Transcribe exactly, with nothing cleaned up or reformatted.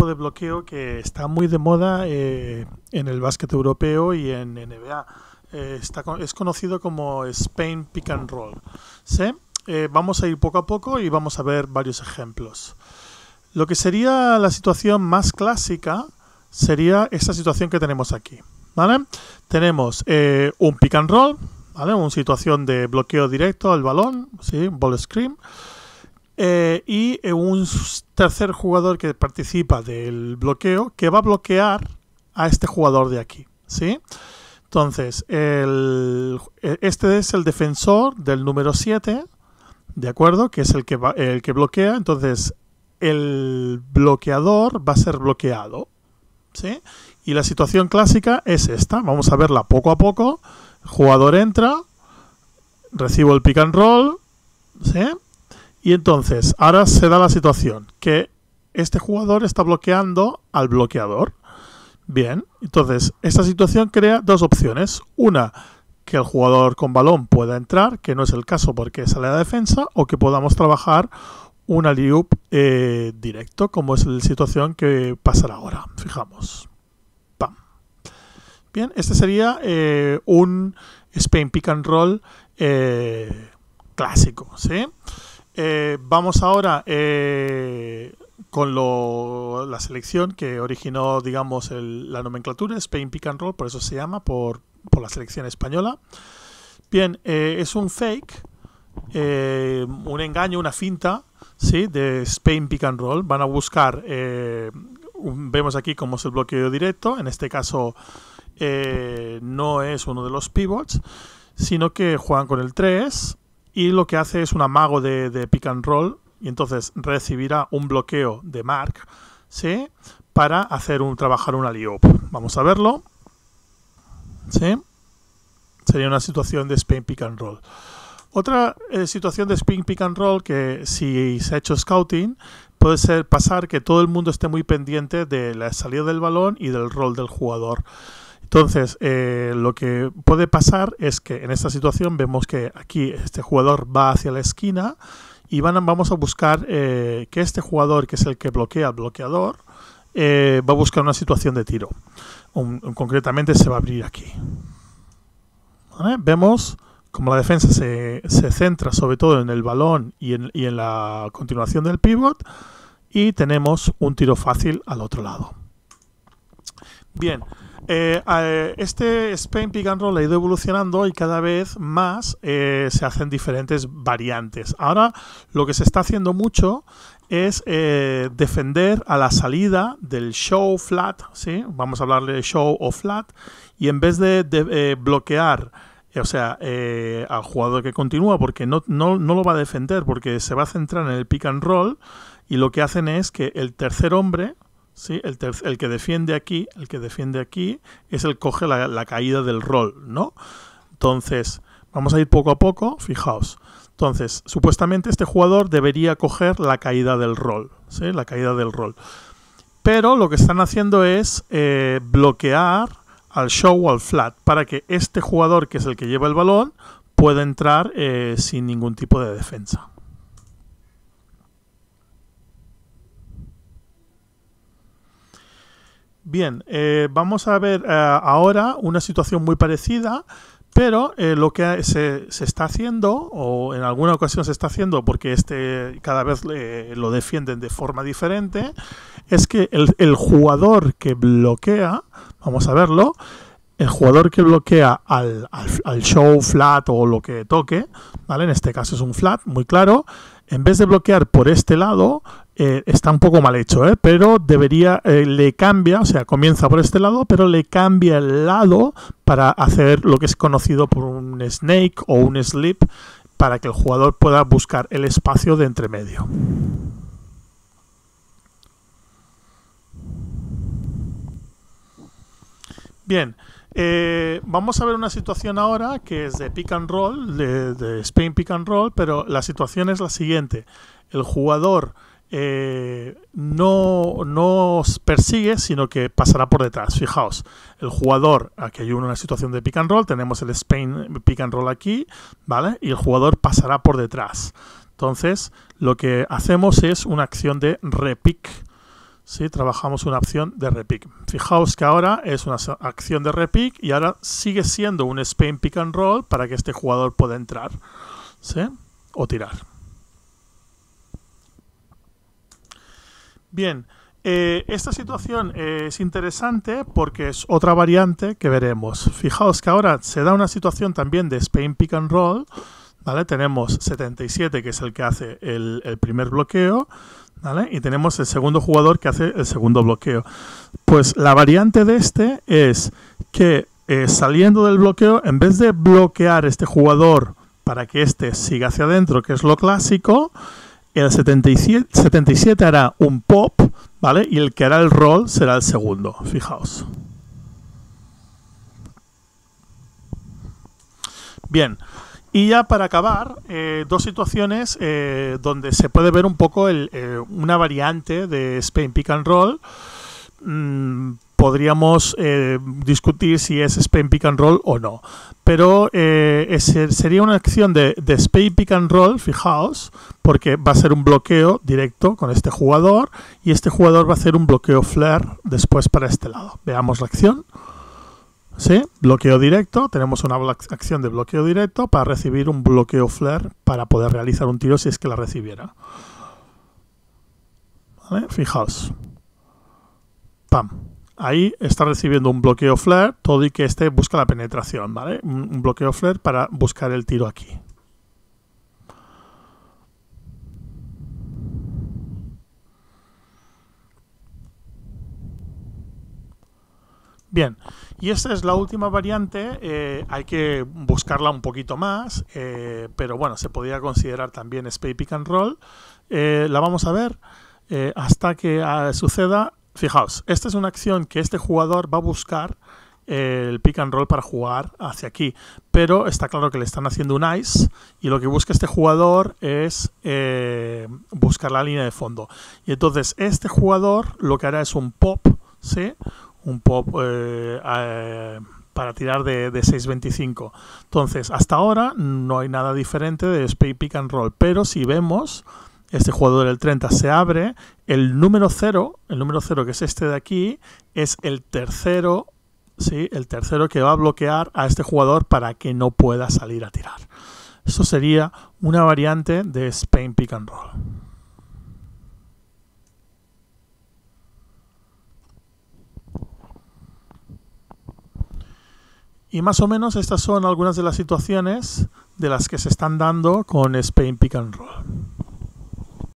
de bloqueo que está muy de moda eh, en el básquet europeo y en N B A. Eh, está, es conocido como Spain Pick and Roll. ¿Sí? Eh, vamos a ir poco a poco y vamos a ver varios ejemplos. Lo que sería la situación más clásica sería esta situación que tenemos aquí. ¿Vale? Tenemos eh, un pick and roll, ¿vale? Una situación de bloqueo directo al balón, ¿sí? Ball screen. Eh, y eh, un tercer jugador que participa del bloqueo que va a bloquear a este jugador de aquí, ¿sí? Entonces, el, este es el defensor del número siete, ¿de acuerdo? Que es el que, va, el que bloquea. Entonces, el bloqueador va a ser bloqueado, ¿sí? Y la situación clásica es esta. Vamos a verla poco a poco. El jugador entra, recibo el pick and roll, ¿sí? Y entonces, ahora se da la situación que este jugador está bloqueando al bloqueador. Bien, entonces, esta situación crea dos opciones. Una, que el jugador con balón pueda entrar, que no es el caso porque sale a la defensa, o que podamos trabajar un alley-oop eh, directo, como es la situación que pasará ahora. Fijamos. Pam. Bien, este sería eh, un Spain Pick and Roll eh, clásico, ¿sí? Eh, vamos ahora eh, con lo, la selección que originó, digamos, el, la nomenclatura, Spain Pick and Roll, por eso se llama, por, por la selección española. Bien, eh, es un fake, eh, un engaño, una finta, ¿sí? De Spain Pick and Roll. Van a buscar, eh, un, vemos aquí cómo es el bloqueo directo, en este caso eh, no es uno de los pivots, sino que juegan con el tres. Y lo que hace es un amago de, de pick and roll y entonces recibirá un bloqueo de Mark, ¿sí? Para hacer un, trabajar un alley-oop. Vamos a verlo. ¿Sí? Sería una situación de Spain Pick and Roll. Otra eh, situación de Spain Pick and Roll que si se ha hecho scouting puede ser pasar que todo el mundo esté muy pendiente de la salida del balón y del rol del jugador. Entonces, eh, lo que puede pasar es que en esta situación vemos que aquí este jugador va hacia la esquina y van a, vamos a buscar eh, que este jugador, que es el que bloquea al bloqueador, eh, va a buscar una situación de tiro. Un, un, concretamente se va a abrir aquí. ¿Vale? Vemos como la defensa se, se centra sobre todo en el balón y en, y en la continuación del pivot y tenemos un tiro fácil al otro lado. Bien. Eh, eh, este Spain Pick and Roll ha ido evolucionando y cada vez más eh, se hacen diferentes variantes. Ahora lo que se está haciendo mucho es eh, defender a la salida del show flat, ¿sí? Vamos a hablarle de show o flat, y en vez de, de eh, bloquear, o sea, eh, al jugador que continúa, porque no, no, no lo va a defender, porque se va a centrar en el pick and roll, y lo que hacen es que el tercer hombre, ¿sí? El, el que defiende aquí, el que defiende aquí es el que coge la, la caída del rol, ¿no? Entonces, vamos a ir poco a poco, fijaos. Entonces, supuestamente este jugador debería coger la caída del rol, ¿sí? La caída del rol. Pero lo que están haciendo es eh, bloquear al show o al flat para que este jugador, que es el que lleva el balón, pueda entrar eh, sin ningún tipo de defensa. Bien, eh, vamos a ver eh, ahora una situación muy parecida, pero eh, lo que se, se está haciendo, o en alguna ocasión se está haciendo, porque este cada vez eh, lo defienden de forma diferente, es que el, el jugador que bloquea, vamos a verlo, el jugador que bloquea al, al, al show flat o lo que toque, ¿vale? En este caso es un flat, muy claro, en vez de bloquear por este lado, eh, está un poco mal hecho, ¿eh? Pero debería, eh, le cambia, o sea, comienza por este lado, pero le cambia el lado para hacer lo que es conocido por un snake o un slip, para que el jugador pueda buscar el espacio de entremedio. Bien, eh, vamos a ver una situación ahora que es de pick and roll, de, de Spain Pick and Roll, pero la situación es la siguiente. El jugador eh, no, no persigue, sino que pasará por detrás. Fijaos, el jugador, aquí hay una situación de pick and roll, tenemos el Spain Pick and Roll aquí, ¿vale? Y el jugador pasará por detrás. Entonces, lo que hacemos es una acción de repick, ¿sí? Trabajamos una opción de repick. Fijaos que ahora es una acción de repick y ahora sigue siendo un Spain pick and roll para que este jugador pueda entrar, ¿sí? O tirar. Bien, eh, esta situación eh, es interesante porque es otra variante que veremos. Fijaos que ahora se da una situación también de Spain pick and roll, ¿vale? Tenemos setenta y siete, que es el que hace el, el primer bloqueo, ¿vale? Y tenemos el segundo jugador que hace el segundo bloqueo. Pues la variante de este es que eh, saliendo del bloqueo, en vez de bloquear este jugador para que este siga hacia adentro, que es lo clásico, el setenta y siete hará un pop, ¿vale? Y el que hará el roll será el segundo. Fijaos. Bien. Y ya para acabar, eh, dos situaciones eh, donde se puede ver un poco el, eh, una variante de Spain pick and roll. Mm, podríamos eh, discutir si es Spain pick and roll o no. Pero eh, es, sería una acción de, de Spain pick and roll, fijaos, porque va a ser un bloqueo directo con este jugador y este jugador va a hacer un bloqueo flare después para este lado. Veamos la acción. ¿Sí? Bloqueo directo, tenemos una acción de bloqueo directo para recibir un bloqueo flare para poder realizar un tiro si es que la recibiera. ¿Vale? Fijaos. Pam. Ahí está recibiendo un bloqueo flare, todo y que este busca la penetración, ¿vale? Un bloqueo flare para buscar el tiro aquí. Bien, y esta es la última variante, eh, hay que buscarla un poquito más, eh, pero bueno, se podría considerar también Spain pick and roll. Eh, la vamos a ver eh, hasta que uh, suceda. Fijaos, esta es una acción que este jugador va a buscar eh, el pick and roll para jugar hacia aquí, pero está claro que le están haciendo un ice y lo que busca este jugador es eh, buscar la línea de fondo. Y entonces este jugador lo que hará es un pop, ¿sí? Un pop eh, eh, para tirar de, de seis veinticinco. Entonces, hasta ahora no hay nada diferente de Spain pick and roll, pero si vemos, este jugador del treinta se abre, el número cero, el número cero que es este de aquí, es el tercero, ¿sí? El tercero que va a bloquear a este jugador para que no pueda salir a tirar. Eso sería una variante de Spain pick and roll. Y más o menos estas son algunas de las situaciones de las que se están dando con Spain pick and roll.